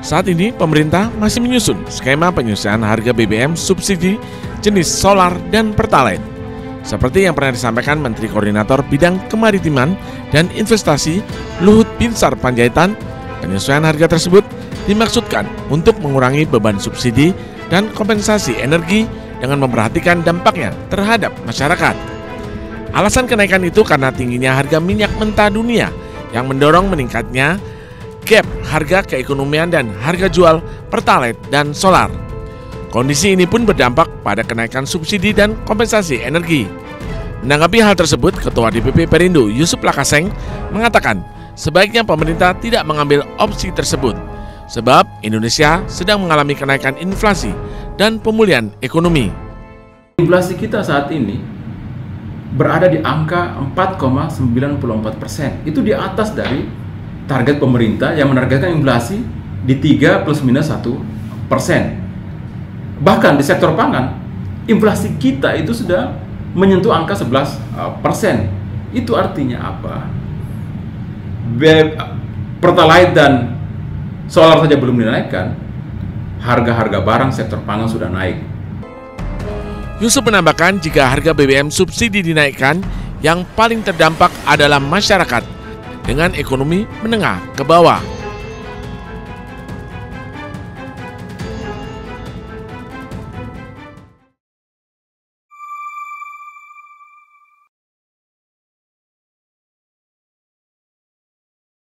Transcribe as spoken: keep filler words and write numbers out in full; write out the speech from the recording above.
Saat ini pemerintah masih menyusun skema penyelesaian harga B B M subsidi jenis solar dan pertalite. Seperti yang pernah disampaikan Menteri Koordinator Bidang Kemaritiman dan Investasi Luhut Binsar Panjaitan, penyesuaian harga tersebut dimaksudkan untuk mengurangi beban subsidi dan kompensasi energi dengan memperhatikan dampaknya terhadap masyarakat. Alasan kenaikan itu karena tingginya harga minyak mentah dunia yang mendorong meningkatnya gap harga keekonomian dan harga jual pertalite dan solar. Kondisi ini pun berdampak pada kenaikan subsidi dan kompensasi energi. Menanggapi hal tersebut, Ketua D P P Perindo Yusuf Lakaseng mengatakan sebaiknya pemerintah tidak mengambil opsi tersebut, sebab Indonesia sedang mengalami kenaikan inflasi dan pemulihan ekonomi. Inflasi kita saat ini berada di angka empat koma sembilan empat persen. Itu di atas dari target pemerintah yang menargetkan inflasi di tiga plus minus satu persen. Bahkan di sektor pangan, inflasi kita itu sudah menyentuh angka sebelas persen. Itu artinya apa? Pertalite dan solar saja belum dinaikkan, harga-harga barang sektor pangan sudah naik. Yusuf menambahkan jika harga B B M subsidi dinaikkan, yang paling terdampak adalah masyarakat dengan ekonomi menengah ke bawah.